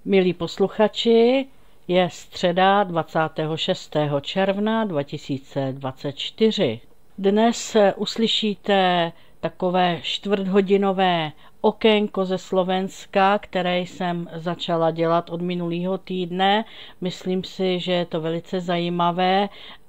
Milí posluchači, je středa 26. června 2024. Dnes uslyšíte takové čtvrthodinové okénko ze Slovenska, které jsem začala dělat od minulého týdne. Myslím si, že je to velice zajímavé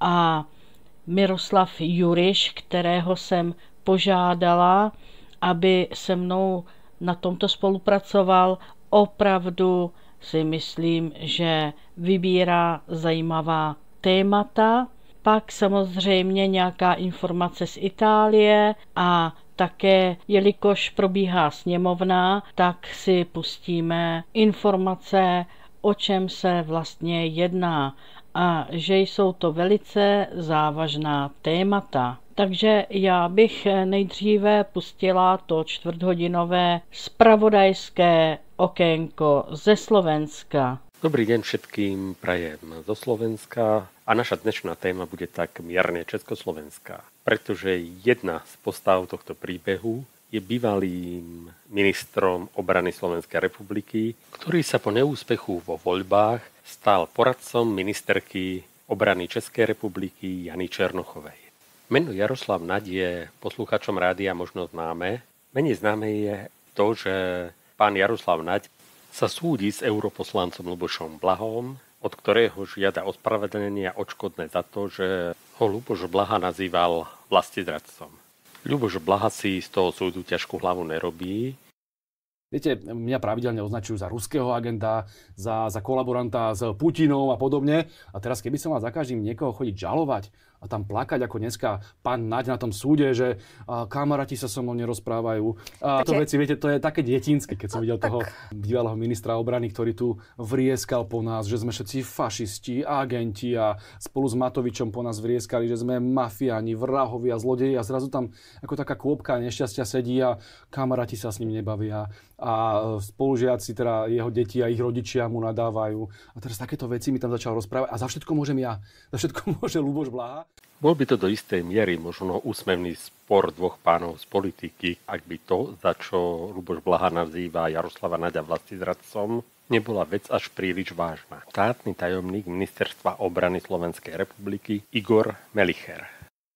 a Miroslav Juriš, kterého jsem požádala, aby se mnou na tomto spolupracoval, opravdu si myslím, že vybírá zajímavá témata. Pak samozřejmě nějaká informace z Itálie a také, jelikož probíhá sněmovna, tak si pustíme informace, o čem se vlastně jedná a že jsou to velice závažná témata. Takže já bych nejdříve pustila to čtvrthodinové spravodajské okénko ze Slovenska. Dobrý deň všetkým, prajem zo Slovenska a naša dnešná téma bude tak mierne československá, pretože jedna z postav tohto príbehu je bývalým ministrom obrany Slovenskej republiky, ktorý sa po neúspechu vo voľbách stal poradcom ministerky obrany Českej republiky Jany Černochovej. Meno Jaroslav Naď je poslucháčom rádia možno známe. Menej známe je to, že pán Jaroslav Naď sa súdi s europoslancom Ľubošom Blahom, od ktorého žiada ospravedlnenie a odškodné za to, že ho Ľuboš Blaha nazýval vlastizradcom. Ľuboš Blaha si z toho súdu ťažkú hlavu nerobí. Viete, mňa pravidelne označujú za ruského agenta, za kolaboranta s Putinom a podobne. A teraz, keby som mal za každým niekoho chodiť žalovať a tam plakať, ako dneska pán Naď na tom súde, že kamaráti sa so mnou nerozprávajú. A to veci, viete, to je také detinské, keď som videl toho bývalého ministra obrany, ktorý tu vrieskal po nás, že sme všetci fašisti, agenti a spolu s Matovičom po nás vrieskali, že sme mafiáni, vrahovia, zlodeji a zrazu tam ako taká kôpka nešťastia sedí a kamaráti sa s ním nebavia. A spolužiaci, teda jeho deti a ich rodičia mu nadávajú. A teraz takéto veci mi tam začal rozprávať. A za všetko môžem ja. Za všetko môže Ľuboš Blaha. Bol by to do istej miery možno úsmevný spor dvoch pánov z politiky, ak by to, za čo Ľuboš Blaha nazýva Jaroslava Naďa vlastizradcom, nebola vec až príliš vážna. Štátny tajomník Ministerstva obrany Slovenskej republiky Igor Melicher.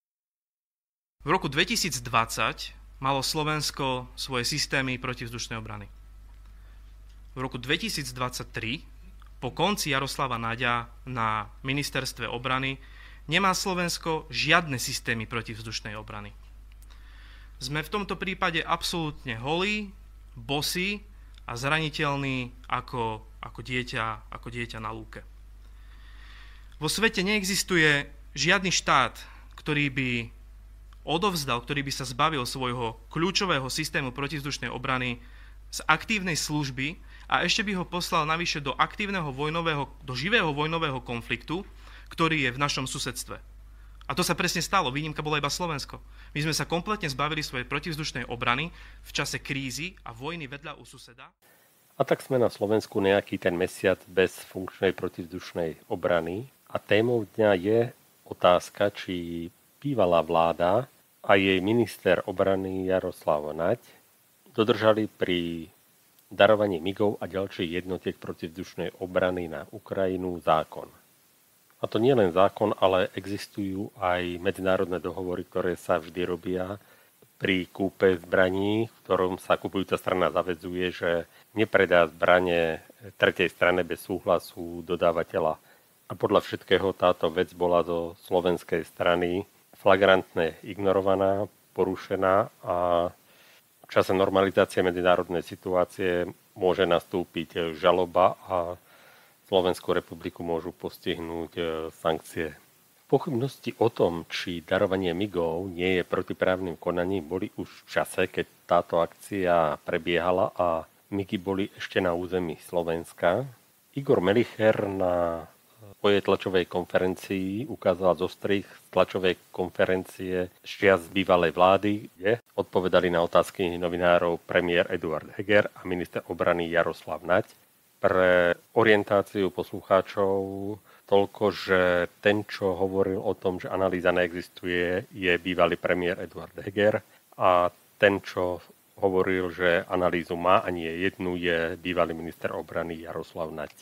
V roku 2020 malo Slovensko svoje systémy protivzdušnej obrany. V roku 2023, po konci Jaroslava Naďa na ministerstve obrany, nemá Slovensko žiadne systémy protivzdušnej obrany. Sme v tomto prípade absolútne holí, bosí a zraniteľní ako dieťa na lúke. Vo svete neexistuje žiadny štát, ktorý by sa zbavil svojho kľúčového systému protivzdušnej obrany z aktívnej služby a ešte by ho poslal navyše do živého vojnového konfliktu, ktorý je v našom susedstve. A to sa presne stalo, výnimka bola iba Slovensko. My sme sa kompletne zbavili svojej protivzdušnej obrany v čase krízy a vojny vedľa u suseda. A tak sme na Slovensku nejaký ten mesiac bez funkčnej protivzdušnej obrany a témou dňa je otázka, či bývalá vláda a jej minister obrany Jaroslav Naď dodržali pri darovaní MIGov a ďalších jednotiek protivzdušnej obrany na Ukrajinu zákon. A to nie len zákon, ale existujú aj medzinárodné dohovory, ktoré sa vždy robia pri kúpe zbraní, v ktorom sa kupujúca strana zaväzuje, že nepredá zbrane tretej strane bez súhlasu dodávateľa. A podľa všetkého táto vec bola zo slovenskej strany flagrantne ignorovaná, porušená a v čase normalizácie medzinárodnej situácie môže nastúpiť žaloba a Slovenskú republiku môžu postihnúť sankcie. Pochybnosti o tom, či darovanie MIGov nie je protiprávnym konaním, boli už v čase, keď táto akcia prebiehala a MIGy boli ešte na území Slovenska. Igor Melicher na svojej tlačovej konferencii ukázal zostrih z tlačovej konferencie z bývalej vlády, kde odpovedali na otázky novinárov premiér Eduard Heger a minister obrany Jaroslav Naď. Pre orientáciu poslucháčov toľko, že ten, čo hovoril o tom, že analýza neexistuje, je bývalý premiér Eduard Heger a ten, čo hovoril, že analýzu má a nie jednu, je bývalý minister obrany Jaroslav Naď.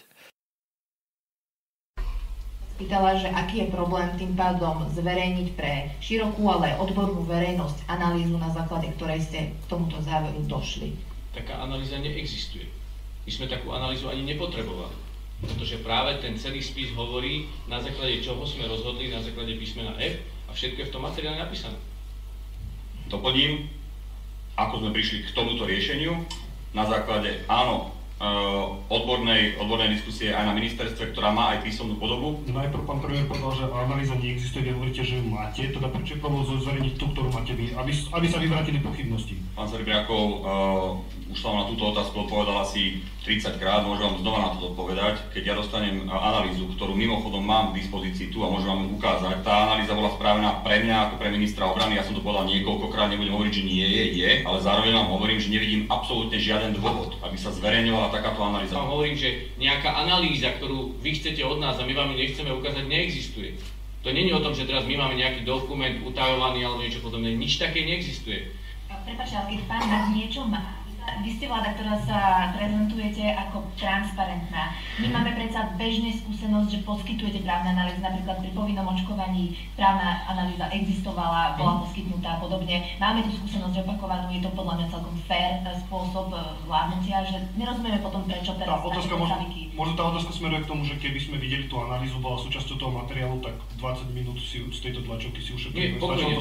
Pýtala, že aký je problém tým pádom zverejniť pre širokú, ale aj odbornú verejnosť analýzu, na základe ktorej ste k tomuto záveru došli. Taká analýza neexistuje. My sme takú analýzu ani nepotrebovali, pretože práve ten celý spis hovorí, na základe čoho sme rozhodli, na základe písmena F, a všetko je v tom materiáli napísané. Doplním, ako sme prišli k tomuto riešeniu, na základe, áno, odbornej diskusie aj na ministerstve, ktorá má aj písomnú podobu. Najprv pán premiér povedal, že analýza neexistuje, vy hovoríte, že máte, teda prečo je problém zverejniť tú, ktorú máte vy, aby sa vyvrátili pochybnosti? Pán Seribriakov už som na túto otázku odpovedal asi 30 krát, môžem vám znova na to odpovedať. Keď ja dostanem analýzu, ktorú mimochodom mám k dispozícii tu a môžem vám ju ukázať, tá analýza bola spravená pre mňa ako pre ministra obrany, ja som to povedal niekoľkokrát, nebudem hovoriť, že nie je, ale zároveň vám hovorím, že nevidím absolútne žiaden dôvod, aby sa zverejňovala takáto analýza. Vám hovorím, že nejaká analýza, ktorú vy chcete od nás a my vám ju nechceme ukázať, neexistuje. To nie je o tom, že teraz my máme nejaký dokument utajovaný alebo niečo podobné, nič také neexistuje. Prepáčte, ale keď pán Naď niečo má, vy ste vláda, ktorá sa prezentujete ako transparentná. My máme predsa bežne skúsenosť, že poskytujete právne analýzy, napríklad pri povinnom očkovaní právna analýza existovala, bola poskytnutá a podobne. Máme tu skúsenosť opakovanú, je to podľa mňa celkom fair spôsob vládnutia, že nerozumieme potom, prečo teraz takéto zavyky. Možno tá otázka smeruje k tomu, že keby sme videli tú analýzu, bola súčasťou toho materiálu, tak 20 minút si z tejto tlačovky si ušetríme.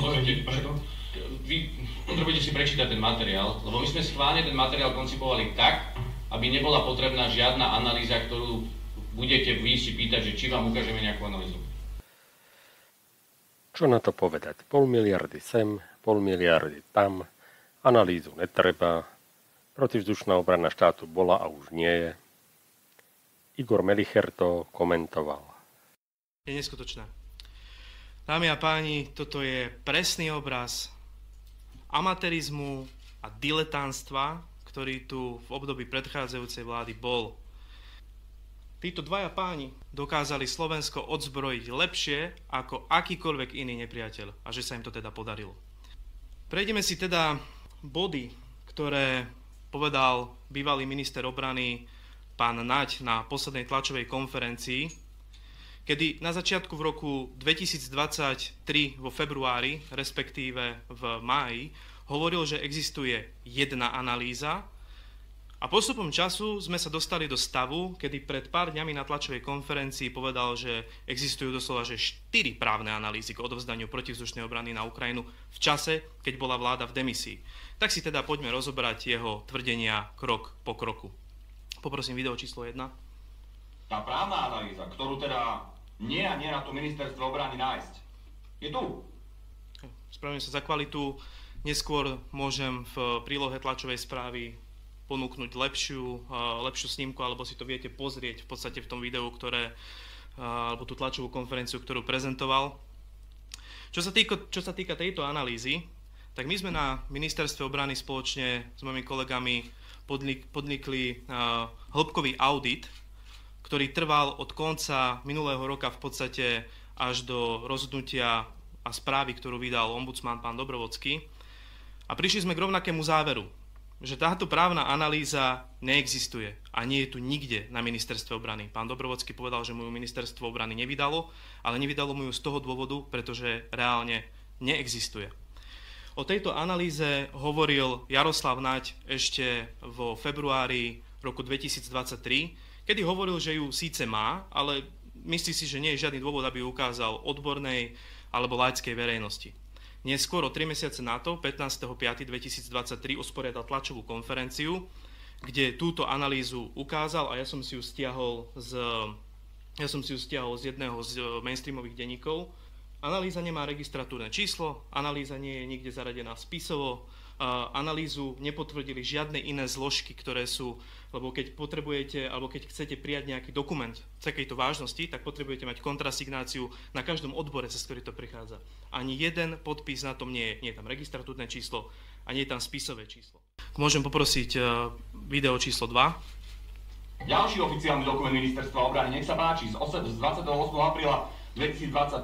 Vy potrebujete si prečítať ten materiál, lebo my sme schválne ten materiál koncipovali tak, aby nebola potrebná žiadna analýza, ktorú budete vy si pýtať, že či vám ukážeme nejakú analýzu. Čo na to povedať? 0,5 miliardy sem, 0,5 miliardy tam, analýzu netreba, protivzdušná obrana štátu bola a už nie je. Igor Melicher to komentoval. Je neskutočné. Dámy a páni, toto je presný obraz amatérizmu a diletantstva, ktorý tu v období predchádzajúcej vlády bol. Títo dvaja páni dokázali Slovensko odzbrojiť lepšie ako akýkoľvek iný nepriateľ a že sa im to teda podarilo. Prejdeme si teda body, ktoré povedal bývalý minister obrany pán Naď na poslednej tlačovej konferencii, kedy na začiatku v roku 2023 vo februári, respektíve v máji, hovoril, že existuje jedna analýza a postupom času sme sa dostali do stavu, kedy pred pár dňami na tlačovej konferencii povedal, že existujú doslova 4 právne analýzy k odovzdaniu protivzdušnej obrany na Ukrajinu v čase, keď bola vláda v demisii. Tak si teda poďme rozobrať jeho tvrdenia krok po kroku. Poprosím video číslo 1. Tá právna analýza, ktorú teda nie a nie na to ministerstvo obrany nájsť, je tu. Spravím sa za kvalitu. Neskôr môžem v prílohe tlačovej správy ponúknuť lepšiu snímku, alebo si to viete pozrieť v podstate v tom videu, alebo tú tlačovú konferenciu, ktorú prezentoval. Čo sa týka tejto analýzy, tak my sme na ministerstve obrany spoločne s mojimi kolegami podnikli hĺbkový audit, ktorý trval od konca minulého roka v podstate až do rozhodnutia a správy, ktorú vydal ombudsman pán Dobrovodský. A prišli sme k rovnakému záveru, že táto právna analýza neexistuje a nie je tu nikde na ministerstve obrany. Pán Dobrovodský povedal, že mu ju ministerstvo obrany nevydalo, ale nevydalo mu ju z toho dôvodu, pretože reálne neexistuje. O tejto analýze hovoril Jaroslav Naď ešte vo februári roku 2023, kedy hovoril, že ju síce má, ale myslí si, že nie je žiadny dôvod, aby ju ukázal odbornej alebo laickej verejnosti. Neskôr o 3 mesiace na to, 15.5.2023, usporiadal tlačovú konferenciu, kde túto analýzu ukázal a ja som si ju stiahol z jedného z mainstreamových denníkov. Analýza nemá registratúrne číslo, analýza nie je nikde zaradená spisovo, analýzu nepotvrdili žiadne iné zložky, ktoré sú, lebo keď potrebujete, alebo keď chcete prijať nejaký dokument v takejto vážnosti, tak potrebujete mať kontrasignáciu na každom odbore, cez ktorý to prichádza. Ani jeden podpis na tom nie je tam registratúrne číslo a nie je tam spisové číslo. Môžem poprosiť video číslo 2. Ďalší oficiálny dokument ministerstva obrany, nech sa páči, z 28. apríla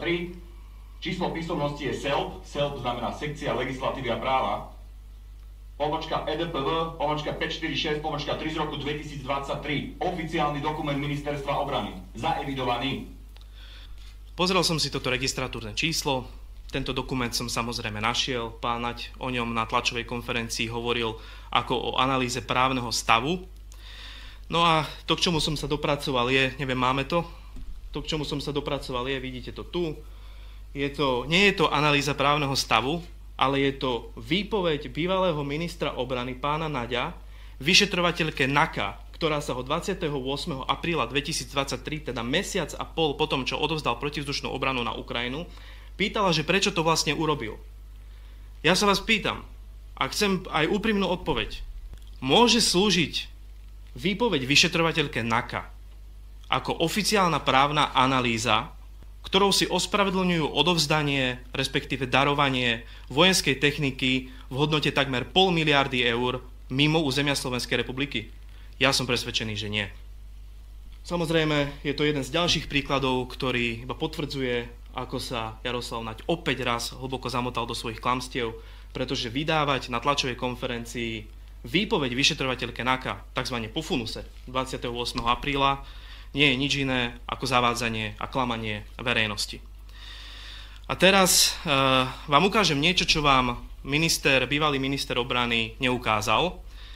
2023. Číslo písomnosti je SELP znamená sekcia legislatívy a práva. EDPV, 546, 3 z roku 2023. Oficiálny dokument Ministerstva obrany. Zaevidovaný. Pozrel som si toto registratúrne číslo. Tento dokument som samozrejme našiel. Pán Naď o ňom na tlačovej konferencii hovoril ako o analýze právneho stavu. No a to, k čomu som sa dopracoval je, neviem, máme to? To, k čomu som sa dopracoval je, vidíte to tu. Nie je to analýza právneho stavu, ale je to výpoveď bývalého ministra obrany pána Naďa, vyšetrovateľke NAKA, ktorá sa ho 28. apríla 2023, teda mesiac a pol po tom, čo odovzdal protivzdušnú obranu na Ukrajinu, pýtala, že prečo to vlastne urobil. Ja sa vás pýtam, a chcem aj úprimnú odpoveď, môže slúžiť výpoveď vyšetrovateľke NAKA ako oficiálna právna analýza, ktorou si ospravedlňujú odovzdanie, respektíve darovanie vojenskej techniky v hodnote takmer 0,5 miliardy eur mimo územia Slovenskej republiky? Ja som presvedčený, že nie. Samozrejme, je to jeden z ďalších príkladov, ktorý iba potvrdzuje, ako sa Jaroslav Naď opäť raz hlboko zamotal do svojich klamstiev, pretože vydávať na tlačovej konferencii výpoveď vyšetrovateľke NAKA, tzv. po funuse, 28. apríla, nie je nič iné ako zavádzanie a klamanie verejnosti. A teraz vám ukážem niečo, čo vám bývalý minister obrany neukázal.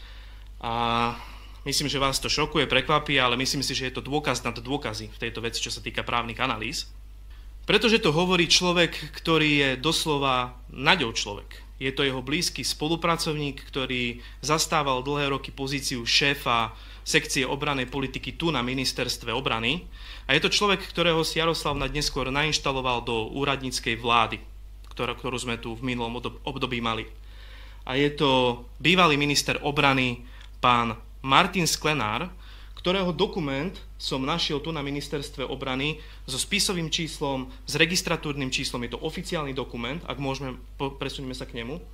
A myslím, že vás to šokuje, prekvapí, ale myslím si, že je to dôkaz nad dôkazy v tejto veci, čo sa týka právnych analýz. Pretože to hovorí človek, ktorý je doslova Naďov človek. Je to jeho blízky spolupracovník, ktorý zastával dlhé roky pozíciu šéfa sekcie obrannej politiky tu na ministerstve obrany. A je to človek, ktorého si Jaroslav Naď neskôr nainštaloval do úradníckej vlády, ktorú sme tu v minulom období mali. A je to bývalý minister obrany, pán Martin Sklenár, ktorého dokument som našiel tu na ministerstve obrany so spisovým číslom, s registratúrnym číslom. Je to oficiálny dokument, ak môžeme, presunieme sa k nemu.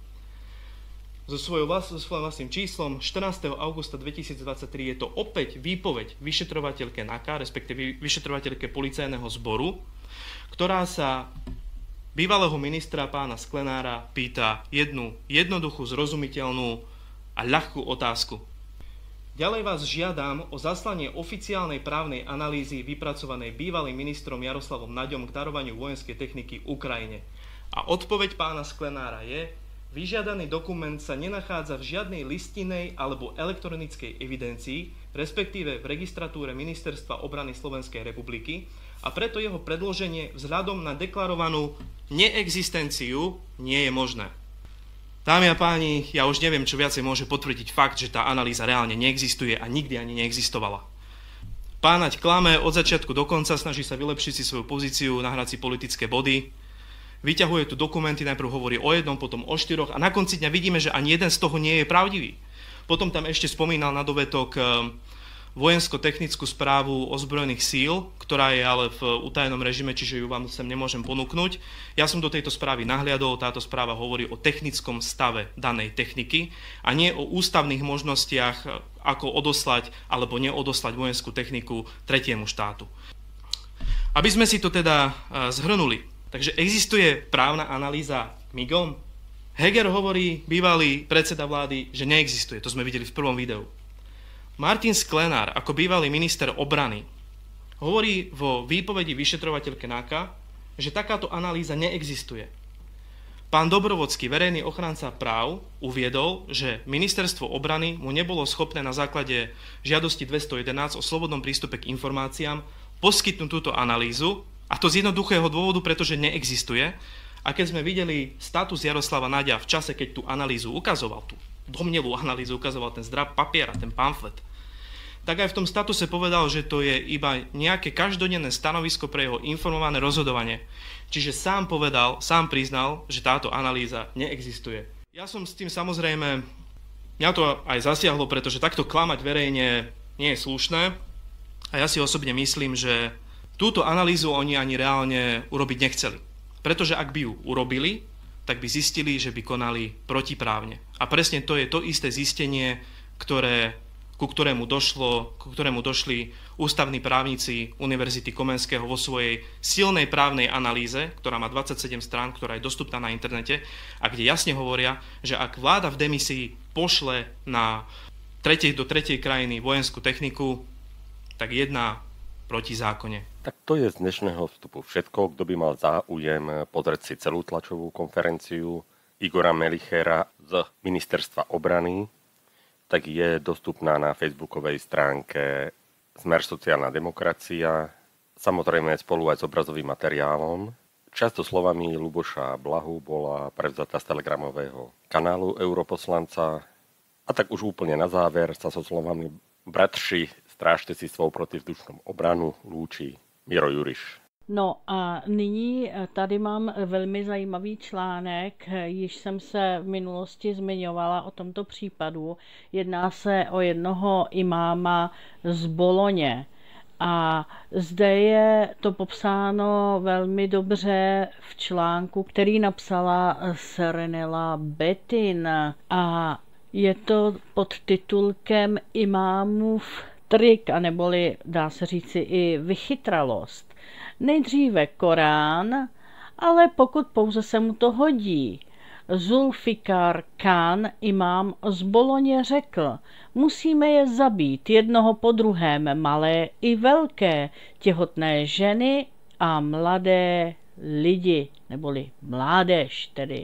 So svojím vlastným číslom 14. augusta 2023 je to opäť výpoveď vyšetrovateľke NAKA, respektíve vyšetrovateľke policajného zboru, ktorá sa bývalého ministra pána Sklenára pýta jednu jednoduchú, zrozumiteľnú a ľahkú otázku. Ďalej vás žiadam o zaslanie oficiálnej právnej analýzy vypracovanej bývalým ministrom Jaroslavom Naďom k darovaniu vojenskej techniky Ukrajine. A odpoveď pána Sklenára je: vyžiadaný dokument sa nenachádza v žiadnej listinej alebo elektronickej evidencii, respektíve v registratúre Ministerstva obrany Slovenskej republiky, a preto jeho predloženie vzhľadom na deklarovanú neexistenciu nie je možné. Dámy a páni, ja už neviem, čo viacej môže potvrdiť fakt, že tá analýza reálne neexistuje a nikdy ani neexistovala. Pán Naď klame od začiatku do konca, snaží sa vylepšiť si svoju pozíciu, nahrať si politické body. Vyťahuje tu dokumenty, najprv hovorí o jednom, potom o 4 a na konci dňa vidíme, že ani jeden z toho nie je pravdivý. Potom tam ešte spomínal na dovetok vojensko-technickú správu ozbrojených síl, ktorá je ale v utajenom režime, čiže ju vám sem nemôžem ponúknuť. Ja som do tejto správy nahliadol, táto správa hovorí o technickom stave danej techniky a nie o ústavných možnostiach, ako odoslať alebo neodoslať vojenskú techniku tretiemu štátu. Aby sme si to teda zhrnuli. Takže existuje právna analýza MIGom? Heger hovorí, bývalý predseda vlády, že neexistuje. To sme videli v prvom videu. Martin Sklenár, ako bývalý minister obrany, hovorí vo výpovedi vyšetrovateľke NAKA, že takáto analýza neexistuje. Pán Dobrovodský, verejný ochranca práv, uviedol, že ministerstvo obrany mu nebolo schopné na základe žiadosti 211 o slobodnom prístupe k informáciám poskytnúť túto analýzu, a to z jednoduchého dôvodu, pretože neexistuje. A keď sme videli status Jaroslava Naďa v čase, keď tú analýzu ukazoval, tú domnelú analýzu ukazoval ten zdrab papiera, ten pamflet, tak aj v tom statuse povedal, že to je iba nejaké každodenné stanovisko pre jeho informované rozhodovanie. Čiže sám priznal, že táto analýza neexistuje. Ja som s tým samozrejme, mňa to aj zasiahlo, pretože takto klamať verejne nie je slušné. A ja si osobne myslím, že túto analýzu oni ani reálne urobiť nechceli. Pretože ak by ju urobili, tak by zistili, že by konali protiprávne. A presne to je to isté zistenie, ktoré ku ktorému došli ústavní právnici Univerzity Komenského vo svojej silnej právnej analýze, ktorá má 27 strán, ktorá je dostupná na internete, a kde jasne hovoria, že ak vláda v demisii pošle do tretej krajiny vojenskú techniku, tak jedná proti zákone. Tak to je z dnešného vstupu všetko. Kto by mal záujem pozrieť si celú tlačovú konferenciu Igora Melichera z Ministerstva obrany, tak je dostupná na facebookovej stránke Smer sociálna demokracia, samozrejme spolu aj s obrazovým materiálom. Často slovami Ľuboša Blahu bola prevzatá z telegramového kanálu europoslanca. A tak už úplne na záver sa so slovami bratři, strážte si svou protivzdušnou obranu lúčí Miro Juriš. No a nyní tady mám velmi zajímavý článek, již jsem se v minulosti zmiňovala o tomto případu. Jedná se o jednoho imáma z Boloně. A zde je to popsáno velmi dobře v článku, který napsala Serenela Betin. A je to pod titulkem Imámův trik, aneboli dá se říci i vychytralost. Nejdříve Korán, ale pokud pouze se mu to hodí. Zulfikar Khan, imám z Boloně, řekl, musíme je zabít jednoho po druhém, malé i velké, těhotné ženy a mladé lidi, neboli mládež tedy.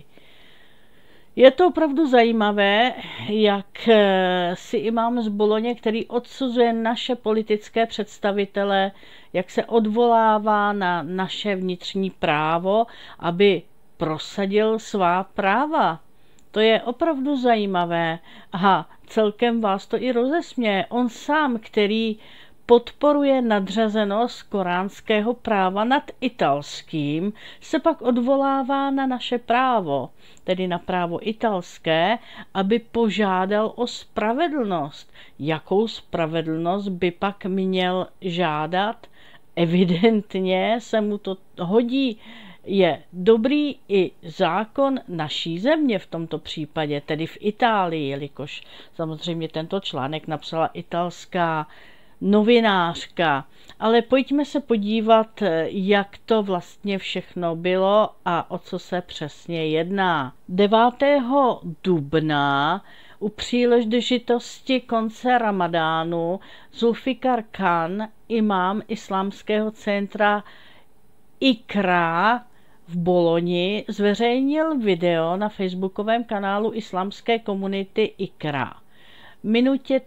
Je to opravdu zajímavé, jak si imám z Boloně, který odsuzuje naše politické představitele, jak se odvolává na naše vnitřní právo, aby prosadil svá práva. To je opravdu zajímavé. Aha, celkem vás to i rozesměje. On sám, který podporuje nadřazenost koránského práva nad italským, se pak odvolává na naše právo, tedy na právo italské, aby požádal o spravedlnost. Jakou spravedlnost by pak měl žádat? Evidentně se mu to hodí. Je dobrý i zákon naší země v tomto případě, tedy v Itálii, jelikož samozřejmě tento článek napsala italská novinářka. Ale pojďme se podívat, jak to vlastně všechno bylo a o co se přesně jedná. 9. dubna u příležitosti konce Ramadánu Zulfikar Khan, imám islámského centra Ikra v Boloni, zveřejnil video na facebookovém kanálu islámské komunity Ikra. V minutě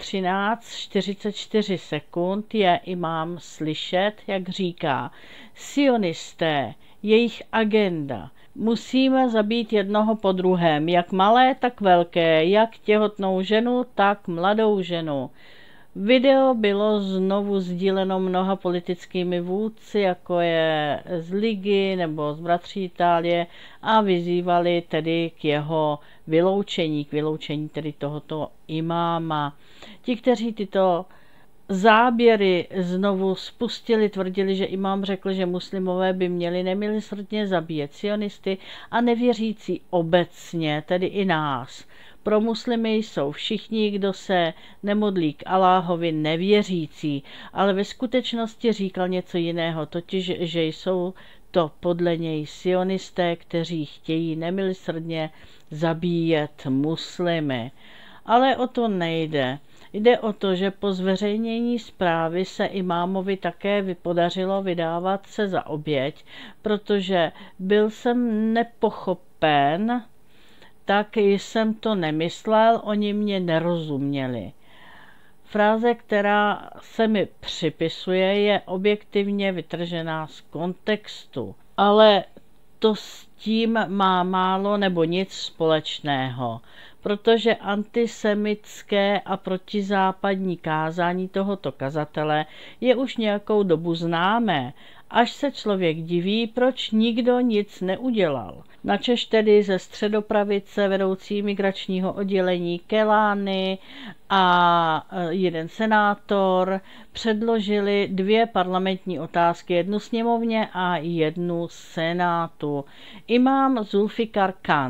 13:44 sekund je imám slyšet, jak říká: sionisté, jejich agenda. Musíme zabít jednoho po druhém, jak malé, tak velké, jak těhotnou ženu, tak mladou ženu. Video bylo znovu sdíleno mnoha politickými vůdci, jako je z Ligy nebo z Bratří Itálie, a vyzývali tedy k jeho vyloučení, tedy tohoto imáma. Ti, kteří tyto záběry znovu spustili, tvrdili, že imám řekl, že muslimové by měli nemilosrdně zabíjet sionisty a nevěřící obecně, tedy i nás. Pro muslimy jsou všichni, kdo se nemodlí k Alláhovi, nevěřící, ale ve skutečnosti říkal něco jiného, totiž, že jsou to podle něj sionisté, kteří chtějí nemilosrdně zabíjet muslimy. Ale o to nejde. Jde o to, že po zveřejnění zprávy se imámovi také vypodařilo vydávat se za oběť, protože byl jsem nepochopen, tak jsem to nemyslel, oni mě nerozuměli. Fráze, která se mi připisuje, je objektivně vytržená z kontextu, ale to s tím má málo nebo nic společného, protože antisemitské a protizápadní kázání tohoto kazatele je už nějakou dobu známé, až se člověk diví, proč nikdo nic neudělal. Načež tedy ze středopravice vedoucí migračního oddělení Kelány a jeden senátor předložili 2 parlamentní otázky, jednu sněmovně a jednu senátu. Imám Zulfikar Khan,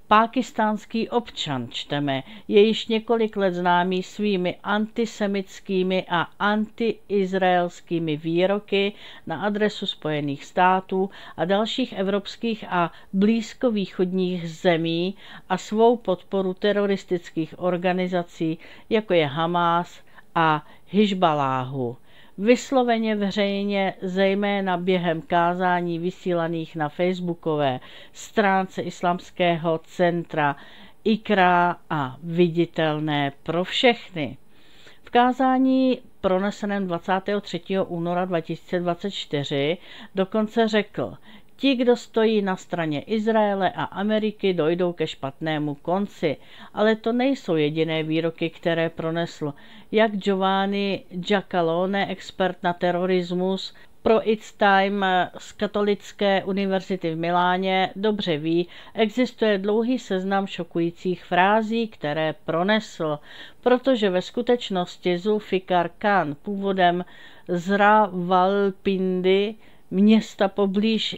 Pákistánský občan, čteme, je již několik let známý svými antisemickými a antiizraelskými výroky na adresu Spojených států a dalších evropských a blízkovýchodních zemí a svou podporu teroristických organizací, jako je Hamás a Hizballáhu. Vysloveně veřejně, zejména během kázání vysílaných na facebookové stránce Islámského centra Ikra a viditelné pro všechny. V kázání proneseném 23. února 2024 dokonce řekl: ti, kdo stojí na straně Izraele a Ameriky, dojdou ke špatnému konci. Ale to nejsou jediné výroky, které pronesl. Jak Giovanni Giacalone, expert na terorismus pro It's Time z Katolické univerzity v Miláně, dobře ví, existuje dlouhý seznam šokujících frází, které pronesl, protože ve skutečnosti Zulfikar Khan, původem z Rawalpindi, města poblíž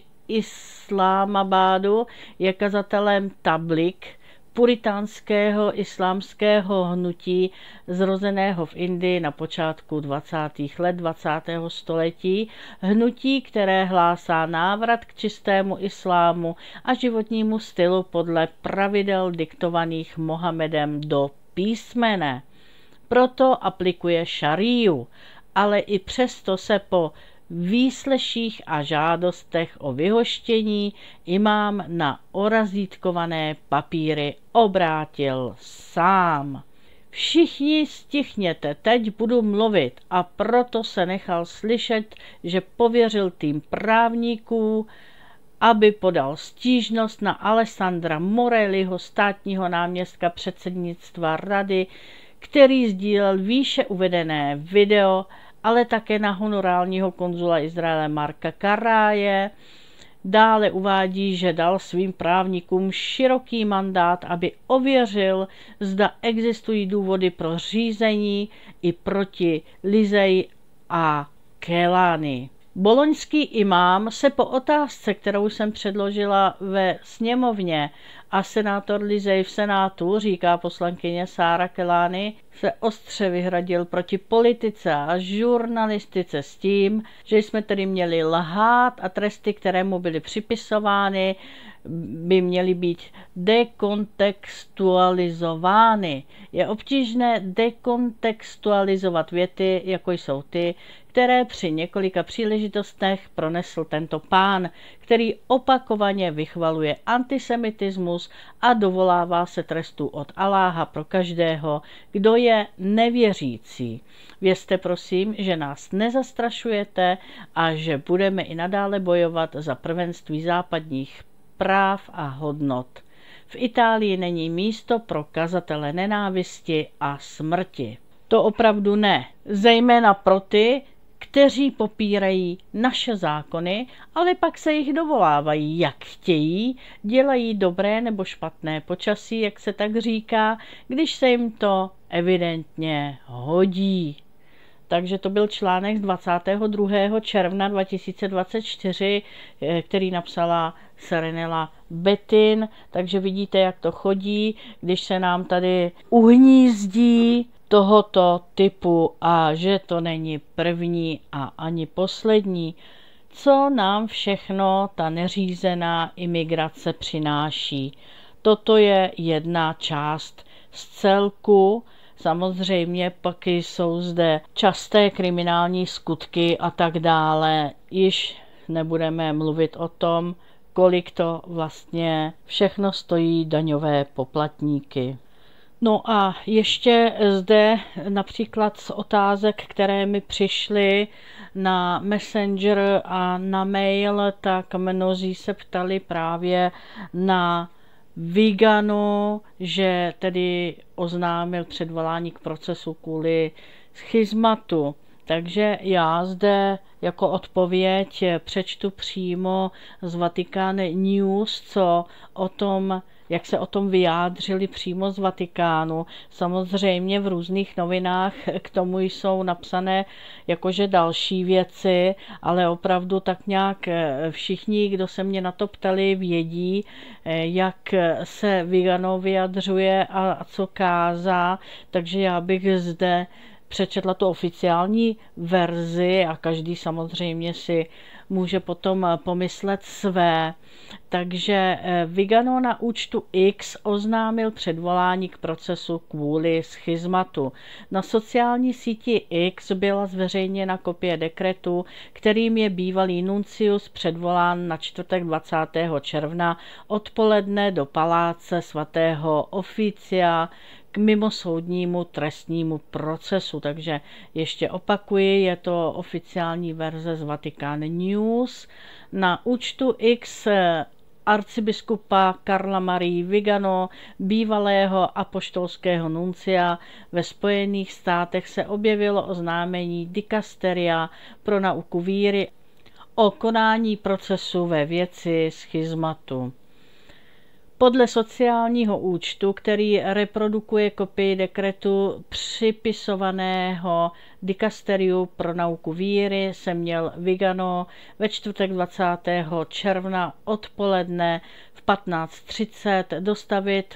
Islámabádu, je kazatelem Tablik, puritánského islámského hnutí zrozeného v Indii na počátku 20. let 20. století, hnutí, které hlásá návrat k čistému islámu a životnímu stylu podle pravidel diktovaných Mohamedem do písmene. Proto aplikuje šaríu, ale i přesto se po výsleších a žádostech o vyhoštění imám na orazítkované papíry obrátil sám. Všichni stichněte, teď budu mluvit, a proto se nechal slyšet, že pověřil tým právníků, aby podal stížnost na Alessandra Morelliho, státního náměstka předsednictva rady, který sdílel výše uvedené video, ale také na honorálního konzula Izraele Marka Karáje. Dále uvádí, že dal svým právníkům široký mandát, aby ověřil, zda existují důvody pro řízení i proti Lisej a Kelani. Boloňský imám se po otázce, kterou jsem předložila ve sněmovně, a senátor Lisej v Senátu, říká poslankyně Sára Kelani, se ostře vyhradil proti politice a žurnalistice s tím, že jsme tedy měli lhát a tresty, které mu byly připisovány, by měly být dekontextualizovány. Je obtížné dekontextualizovat věty, jako jsou ty, které při několika příležitostech pronesl tento pán, který opakovaně vychvaluje antisemitismus a dovolává se trestů od Aláha pro každého, kdo je nevěřící. Vězte prosím, že nás nezastrašujete a že budeme i nadále bojovat za prvenství západních práv a hodnot. V Itálii není místo pro kazatele nenávisti a smrti. To opravdu ne, zejména pro ty, kteří popírají naše zákony, ale pak se jich dovolávají, jak chtějí, dělají dobré nebo špatné počasí, jak se tak říká, když se jim to evidentně hodí. Takže to byl článek z 22. června 2024, který napsala Serenela Betin. Takže vidíte, jak to chodí, když se nám tady uhnízdí tohoto typu a že to není první a ani poslední. Co nám všechno ta neřízená imigrace přináší? Toto je jedna část z celku. Samozřejmě pak jsou zde časté kriminální skutky a tak dále. Již nebudeme mluvit o tom, kolik to vlastně všechno stojí daňové poplatníky. No a ještě zde například z otázek, které mi přišly na Messenger a na mail, tak mnozí se ptali právě na Viganu, že tedy oznámil předvolání k procesu kvůli schizmatu. Takže já zde jako odpověď přečtu přímo z Vatican News, co o tom, jak se o tom vyjádřili přímo z Vatikánu. Samozřejmě v různých novinách k tomu jsou napsané jakože další věci, ale opravdu tak nějak všichni, kdo se mě na to ptali, vědí, jak se Vigano vyjadřuje a co kázá, takže já bych zde přečetla tu oficiální verzi a každý samozřejmě si může potom pomyslet své. Takže Vigano na účtu X oznámil předvolání k procesu kvůli schizmatu. Na sociální síti X byla zveřejněna kopie dekretu, kterým je bývalý nuncius předvolán na čtvrtek 20. června odpoledne do paláce svatého Oficia k mimosoudnímu trestnímu procesu. Takže ještě opakuji, je to oficiální verze z Vatican News. Na účtu X arcibiskupa Karla Marii Vigano, bývalého apoštolského nuncia ve Spojených státech, se objevilo oznámení dikasteria pro nauku víry o konání procesu ve věci schizmatu. Podle sociálního účtu, který reprodukuje kopii dekretu připisovaného dikasteriu pro nauku víry, se měl Vigano ve čtvrtek 20. června odpoledne v 15:30 dostavit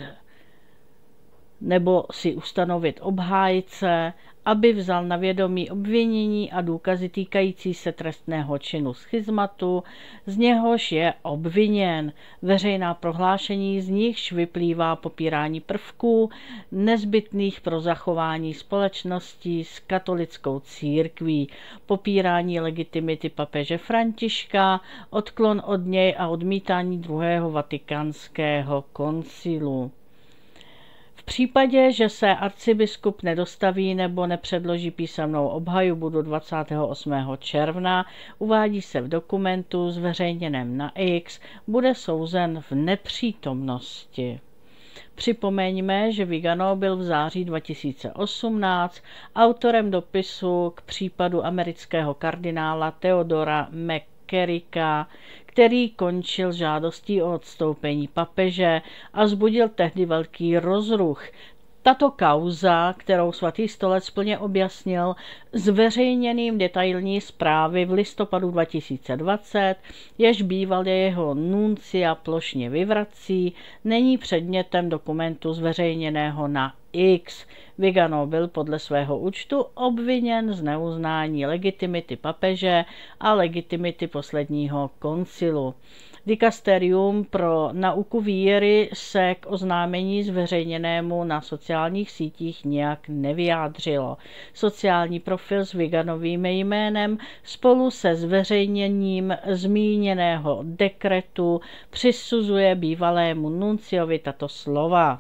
nebo si ustanovit obhájce, aby vzal na vědomí obvinění a důkazy týkající se trestného činu schizmatu, z něhož je obviněn. Veřejná prohlášení, z nichž vyplývá popírání prvků nezbytných pro zachování společnosti s katolickou církví, popírání legitimity papeže Františka, odklon od něj a odmítání druhého vatikánského koncilu. V případě, že se arcibiskup nedostaví nebo nepředloží písemnou obhajobu do 28. června, uvádí se v dokumentu zveřejněném na X, bude souzen v nepřítomnosti. Připomeňme, že Vigano byl v září 2018 autorem dopisu k případu amerického kardinála Theodora McCarricka, který končil žádostí o odstoupení papeže a vzbudil tehdy velký rozruch. Tato kauza, kterou Svatý stolec plně objasnil zveřejněným detailní zprávy v listopadu 2020, jež býval jeho nuncia plošně vyvrací, není předmětem dokumentu zveřejněného na X. Vigano byl podle svého účtu obviněn z neuznání legitimity papeže a legitimity posledního koncilu. Dikasterium pro nauku víry se k oznámení zveřejněnému na sociálních sítích nijak nevyjádřilo. Sociální profil s Viganovým jménem spolu se zveřejněním zmíněného dekretu přisuzuje bývalému nunciovi tato slova.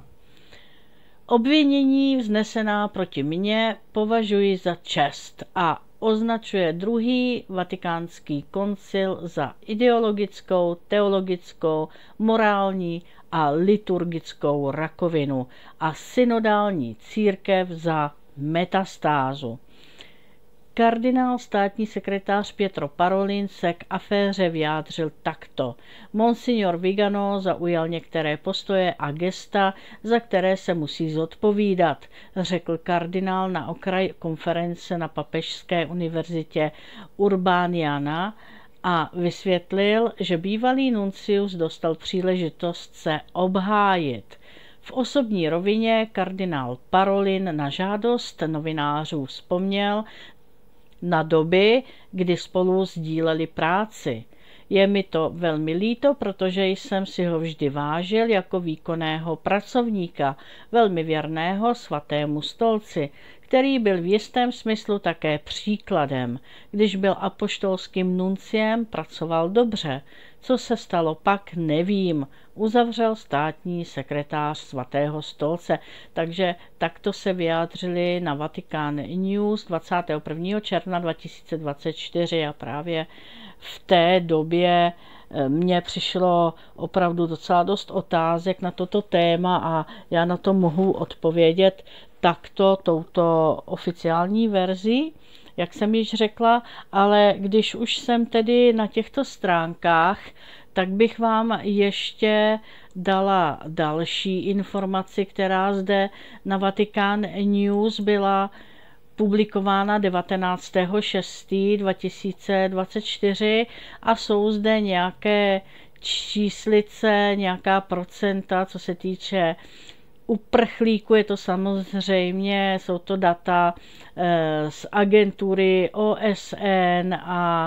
Obvinění vznesená proti mně považuji za čest a označuje druhý vatikánský koncil za ideologickou, teologickou, morální a liturgickou rakovinu a synodální církev za metastázu. Kardinál státní sekretář Pietro Parolin se k aféře vyjádřil takto. Monsignor Vigano zaujal některé postoje a gesta, za které se musí zodpovídat, řekl kardinál na okraj konference na Papežské univerzitě Urbaniana a vysvětlil, že bývalý nuncius dostal příležitost se obhájit. V osobní rovině kardinál Parolin na žádost novinářů vzpomněl na doby, kdy spolu sdíleli práci. Je mi to velmi líto, protože jsem si ho vždy vážil jako výkonného pracovníka, velmi věrného svatému stolci, který byl v jistém smyslu také příkladem. Když byl apoštolským nunciem, pracoval dobře. Co se stalo pak, nevím, uzavřel státní sekretář svatého stolce. Takže takto se vyjádřili na Vatican News 21. června 2024 a právě v té době mně přišlo opravdu docela dost otázek na toto téma a já na to mohu odpovědět takto, touto oficiální verzí, jak jsem již řekla, ale když už jsem tedy na těchto stránkách, tak bych vám ještě dala další informaci, která zde na Vatikán News byla publikována 19.6.2024 a jsou zde nějaké číslice, nějaká procenta, co se týče uprchlíků, je to samozřejmě, jsou to data z agentury OSN a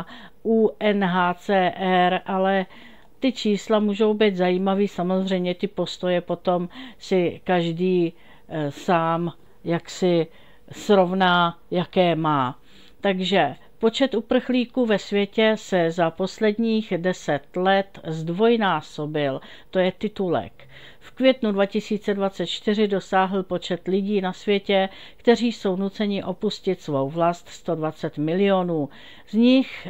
UNHCR, ale ty čísla můžou být zajímavý, samozřejmě ty postoje potom si každý sám jaksi srovná, jaké má. Takže počet uprchlíků ve světě se za posledních 10 let zdvojnásobil, to je titulek. V květnu 2024 dosáhl počet lidí na světě, kteří jsou nuceni opustit svou vlast, 120 milionů. Z nich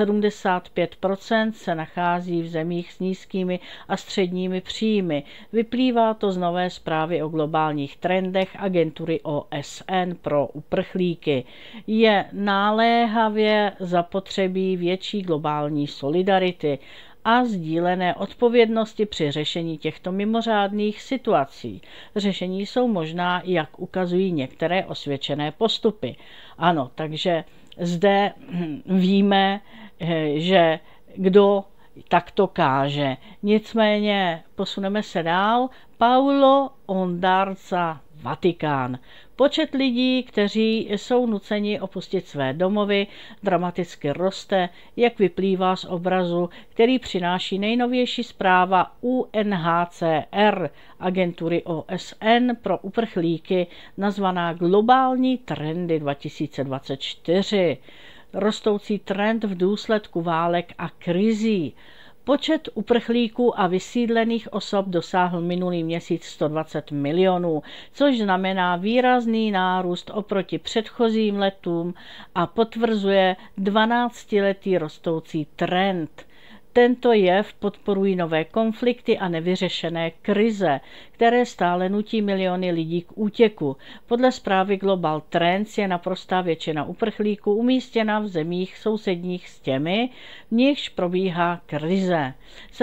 75% se nachází v zemích s nízkými a středními příjmy. Vyplývá to z nové zprávy o globálních trendech agentury OSN pro uprchlíky. Je naléhavě zapotřebí větší globální solidarity a sdílené odpovědnosti při řešení těchto mimořádných situací. Řešení jsou možná, jak ukazují některé osvědčené postupy. Ano, takže zde víme, že kdo takto káže. Nicméně posuneme se dál. Paolo Ondarza, Vatikán. Počet lidí, kteří jsou nuceni opustit své domovy, dramaticky roste, jak vyplývá z obrazu, který přináší nejnovější zpráva UNHCR, agentury OSN pro uprchlíky, nazvaná Globální trendy 2024. Rostoucí trend v důsledku válek a krizí. Počet uprchlíků a vysídlených osob dosáhl minulý měsíc 120 milionů, což znamená výrazný nárůst oproti předchozím letům a potvrzuje 12letý rostoucí trend. Tento jev podporují nové konflikty a nevyřešené krize, které stále nutí miliony lidí k útěku. Podle zprávy Global Trends je naprostá většina uprchlíků umístěna v zemích sousedních s těmi, v nichž probíhá krize.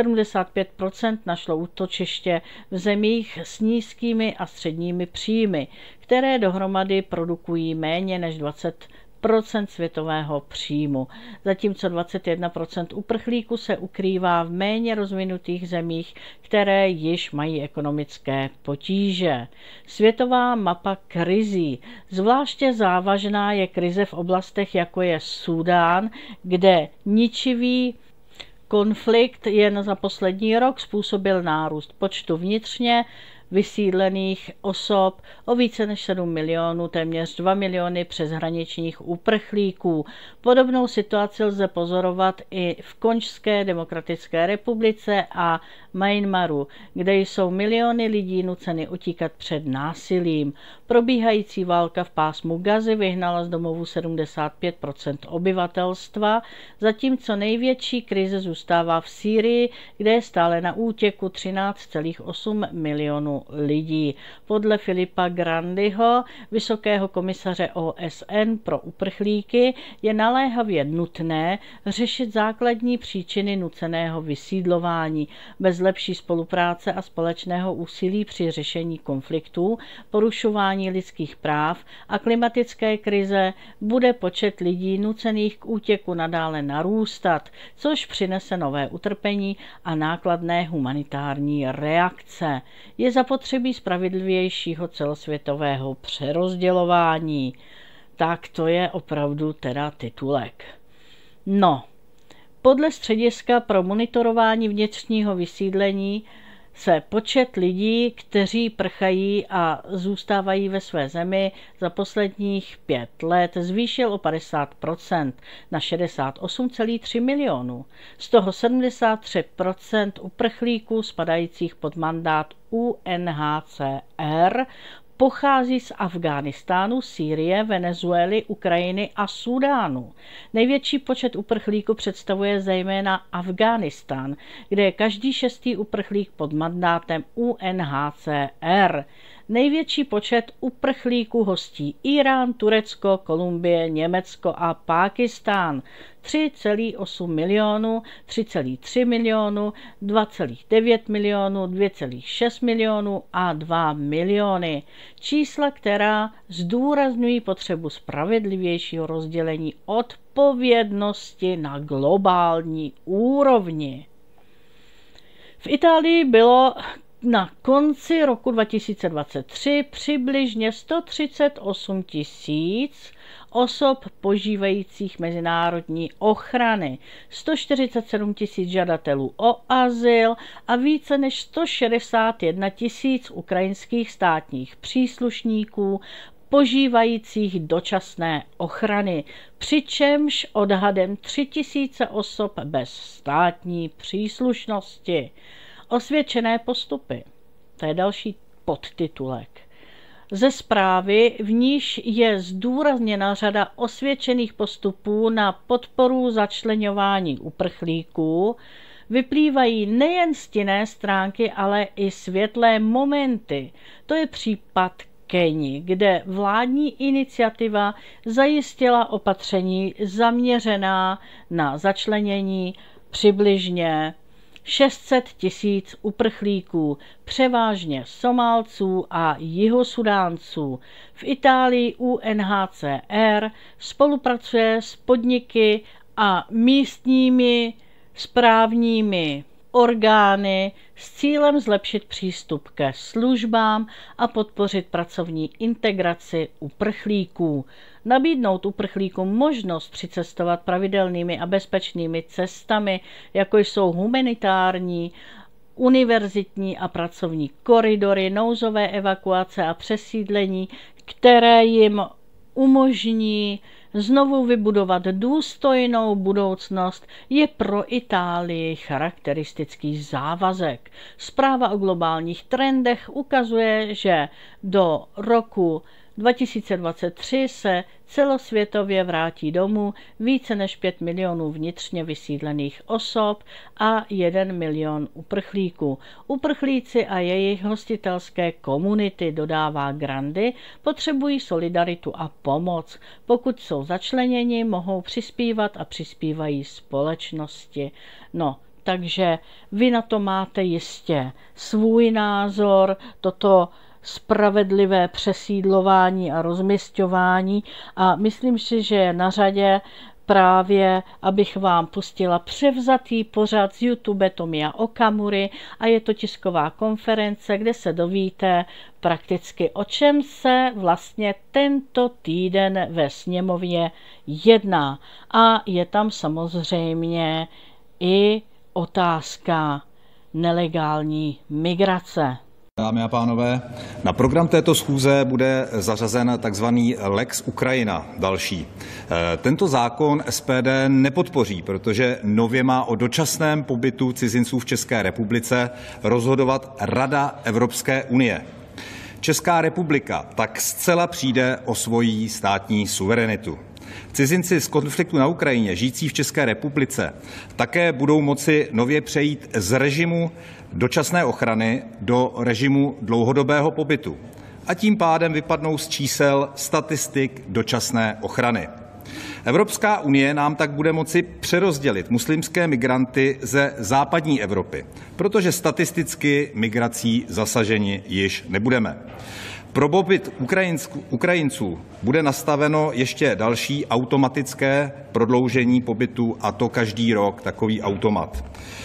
75% našlo útočiště v zemích s nízkými a středními příjmy, které dohromady produkují méně než 20% světového příjmu, zatímco 21% uprchlíků se ukrývá v méně rozvinutých zemích, které již mají ekonomické potíže. Světová mapa krizí. Zvláště závažná je krize v oblastech, jako je Súdán, kde ničivý konflikt jen za poslední rok způsobil nárůst počtu vnitřně vysídlených osob o více než 7 milionů, téměř 2 miliony přeshraničních uprchlíků. Podobnou situaci lze pozorovat i v Konžské demokratické republice a Myanmaru, kde jsou miliony lidí nuceny utíkat před násilím. Probíhající válka v pásmu Gazy vyhnala z domovů 75% obyvatelstva, zatímco největší krize zůstává v Sýrii, kde je stále na útěku 13,8 milionů lidí. Podle Filipa Grandiho, vysokého komisaře OSN pro uprchlíky, je naléhavě nutné řešit základní příčiny nuceného vysídlování. Bez lepší spolupráce a společného úsilí při řešení konfliktů, porušování lidských práv a klimatické krize bude počet lidí nucených k útěku nadále narůstat, což přinese nové utrpení a nákladné humanitární reakce. Je zapotřebí spravedlivějšího celosvětového přerozdělování. Tak to je opravdu teda titulek. No, podle Střediska pro monitorování vnitřního vysídlení se počet lidí, kteří prchají a zůstávají ve své zemi, za posledních 5 let zvýšil o 50% na 68,3 milionů. Z toho 73% uprchlíků spadajících pod mandát UNHCR pochází z Afghánistánu, Sýrie, Venezuely, Ukrajiny a Súdánu. Největší počet uprchlíků představuje zejména Afghánistán, kde je každý 6. uprchlík pod mandátem UNHCR. Největší počet uprchlíků hostí Irán, Turecko, Kolumbie, Německo a Pákistán. 3,8 milionů, 3,3 milionů, 2,9 milionů, 2,6 milionů a 2 miliony. Čísla, která zdůrazňují potřebu spravedlivějšího rozdělení odpovědnosti na globální úrovni. V Itálii bylo na konci roku 2023 přibližně 138 000 osob požívajících mezinárodní ochrany, 147 000 žadatelů o azyl a více než 161 000 ukrajinských státních příslušníků požívajících dočasné ochrany, přičemž odhadem 3 000 osob bez státní příslušnosti. Osvědčené postupy, to je další podtitulek. Ze zprávy, v níž je zdůrazněna řada osvědčených postupů na podporu začleňování uprchlíků, vyplývají nejen stinné stránky, ale i světlé momenty. To je případ Keni, kde vládní iniciativa zajistila opatření zaměřená na začlenění přibližně 600 000 uprchlíků, převážně Somálců a Jihosudánců. V Itálii UNHCR spolupracuje s podniky a místními správními orgány s cílem zlepšit přístup ke službám a podpořit pracovní integraci uprchlíků. Nabídnout uprchlíkům možnost přicestovat pravidelnými a bezpečnými cestami, jako jsou humanitární, univerzitní a pracovní koridory, nouzové evakuace a přesídlení, které jim umožní znovu vybudovat důstojnou budoucnost, je pro Itálii charakteristický závazek. Zpráva o globálních trendech ukazuje, že do roku 2023 se celosvětově vrátí domů více než 5 milionů vnitřně vysídlených osob a 1 milion uprchlíků. Uprchlíci a jejich hostitelské komunity, dodává Grandi, potřebují solidaritu a pomoc. Pokud jsou začleněni, mohou přispívat a přispívají společnosti. No, takže vy na to máte jistě svůj názor, toto spravedlivé přesídlování a rozmisťování, a myslím si, že je na řadě právě, abych vám pustila převzatý pořad z YouTube Tomia Okamury, a je to tisková konference, kde se dovíte prakticky, o čem se vlastně tento týden ve sněmovně jedná. A je tam samozřejmě i otázka nelegální migrace. Dámy a pánové, na program této schůze bude zařazen takzvaný Lex Ukrajina další. Tento zákon SPD nepodpoří, protože nově má o dočasném pobytu cizinců v České republice rozhodovat Rada Evropské unie. Česká republika tak zcela přijde o svoji státní suverenitu. Cizinci z konfliktu na Ukrajině žijící v České republice také budou moci nově přejít z režimu dočasné ochrany do režimu dlouhodobého pobytu a tím pádem vypadnou z čísel statistik dočasné ochrany. Evropská unie nám tak bude moci přerozdělit muslimské migranty ze západní Evropy, protože statisticky migrací zasaženi již nebudeme. Pro pobyt Ukrajinců bude nastaveno ještě další automatické prodloužení pobytu, a to každý rok takový automat.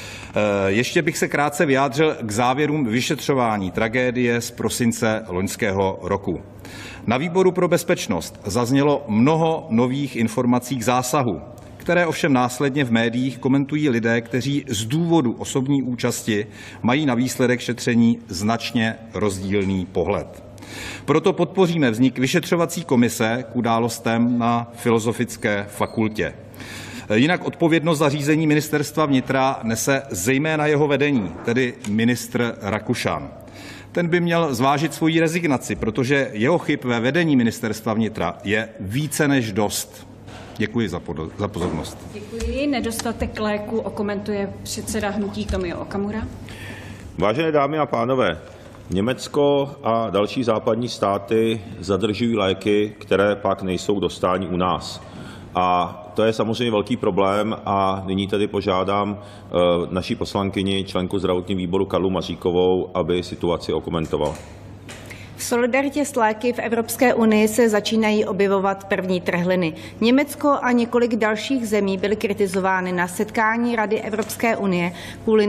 Ještě bych se krátce vyjádřil k závěrům vyšetřování tragédie z prosince loňského roku. Na výboru pro bezpečnost zaznělo mnoho nových informací k zásahu, které ovšem následně v médiích komentují lidé, kteří z důvodu osobní účasti mají na výsledek šetření značně rozdílný pohled. Proto podpoříme vznik vyšetřovací komise k událostem na Filozofické fakultě. Jinak odpovědnost za řízení ministerstva vnitra nese zejména jeho vedení, tedy ministr Rakušan. Ten by měl zvážit svoji rezignaci, protože jeho chyb ve vedení ministerstva vnitra je více než dost. Děkuji za pozornost. Děkuji. Nedostatek léku okomentuje předseda hnutí Tomio Okamura. Vážené dámy a pánové, Německo a další západní státy zadržují léky, které pak nejsou dostání u nás. A to je samozřejmě velký problém a nyní tedy požádám naší poslankyni, členku zdravotního výboru Karlu Maříkovou, aby situaci okomentovala. V solidaritě s léky v Evropské unii se začínají objevovat první trhliny. Německo a několik dalších zemí byly kritizovány na setkání Rady Evropské unie kvůli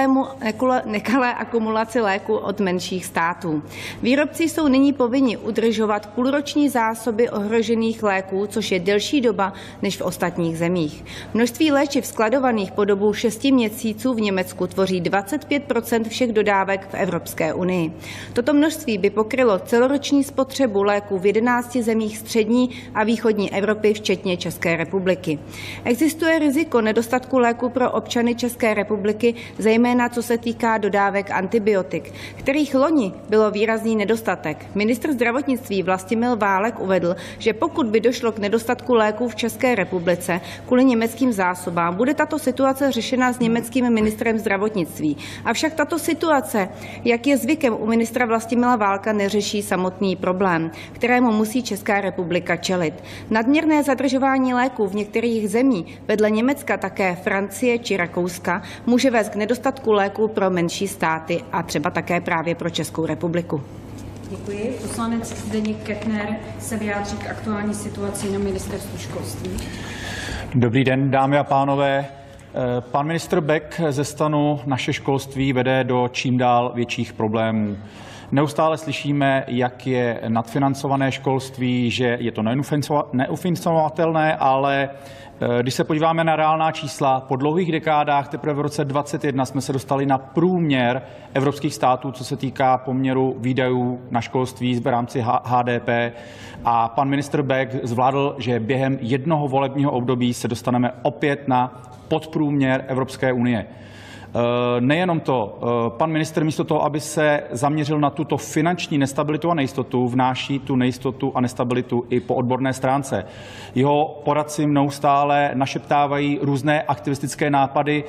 nekalé akumulaci léku od menších států. Výrobci jsou nyní povinni udržovat půlroční zásoby ohrožených léků, což je delší doba než v ostatních zemích. Množství léčiv skladovaných po dobu 6 měsíců v Německu tvoří 25% všech dodávek v Evropské unii. Toto množství by pokrylo celoroční spotřebu léků v 11 zemích střední a východní Evropy, včetně České republiky. Existuje riziko nedostatku léků pro občany České republiky, zejména co se týká dodávek antibiotik, kterých loni bylo výrazný nedostatek. Ministr zdravotnictví Vlastimil Válek uvedl, že pokud by došlo k nedostatku léků v České republice kvůli německým zásobám, bude tato situace řešena s německým ministrem zdravotnictví. Avšak tato situace, jak je zvykem u ministra Vlastimila Válka, neřeší samotný problém, kterému musí Česká republika čelit. Nadměrné zadržování léků v některých zemích, vedle Německa také Francie či Rakouska, může vést k nedostatku léků pro menší státy a třeba také právě pro Českou republiku. Děkuji. Poslanec Zdeněk Kettner se vyjádří k aktuální situaci na ministerstvu školství. Dobrý den, dámy a pánové. Pan ministr Bek ze STANu naše školství vede do čím dál větších problémů. Neustále slyšíme, jak je nadfinancované školství, že je to neufinancovatelné, ale když se podíváme na reálná čísla, po dlouhých dekádách teprve v roce 2021 jsme se dostali na průměr evropských států, co se týká poměru výdajů na školství v rámci HDP. A pan ministr Bek zvládl, že během jednoho volebního období se dostaneme opět na podprůměr Evropské unie. Nejenom to, pan ministr místo toho, aby se zaměřil na tuto finanční nestabilitu a nejistotu, vnáší tu nejistotu a nestabilitu i po odborné stránce. Jeho poradci neustále našeptávají různé aktivistické nápady,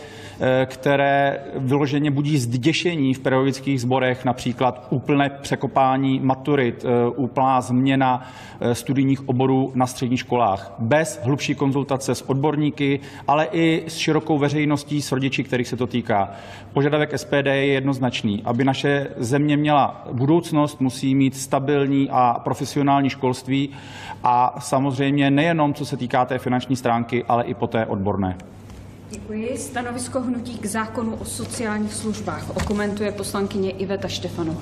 které vyloženě budí zděšení v pedagogických sborech, například úplné překopání maturit, úplná změna studijních oborů na středních školách, bez hlubší konzultace s odborníky, ale i s širokou veřejností, s rodiči, kterých se to týká. Požadavek SPD je jednoznačný. Aby naše země měla budoucnost, musí mít stabilní a profesionální školství a samozřejmě nejenom co se týká té finanční stránky, ale i po té odborné. Děkuji. Stanovisko hnutí k zákonu o sociálních službách okomentuje poslankyně Iveta Štefanová.